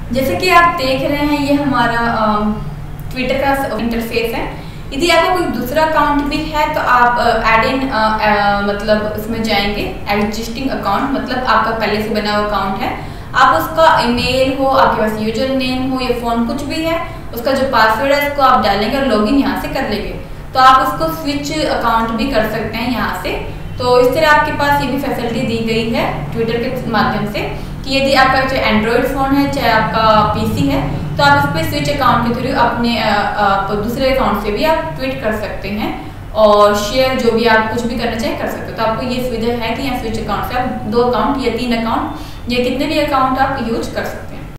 जैसे कि आप देख रहे हैं ये हमारा ट्विटर का इंटरफेस है। यदि आपका कोई दूसरा अकाउंट भी है तो आप ऐड इन मतलब उसमें जाएंगे, एग्जिस्टिंग अकाउंट मतलब आपका पहले से बना हुआ अकाउंट है, आप उसका ईमेल हो, आपके पास यूजर नेम हो या फ़ोन कुछ भी है, उसका जो पासवर्ड है उसको आप डालेंगे और लॉगिन यहाँ से कर लेंगे। तो आप उसको स्विच अकाउंट भी कर सकते हैं यहाँ से। तो इस तरह आपके पास ये भी फैसिलिटी दी गई है ट्विटर के माध्यम से कि यदि आपका चाहे एंड्रॉयड फ़ोन है चाहे आपका पीसी है तो आप इस पर स्विच अकाउंट के थ्रू अपने दूसरे अकाउंट से भी आप ट्वीट कर सकते हैं और शेयर जो भी आप कुछ भी करना चाहें कर सकते हो। तो आपको ये सुविधा है कि यहाँ स्विच अकाउंट से आप 2 अकाउंट या 3 अकाउंट या कितने भी अकाउंट आप यूज कर सकते हैं।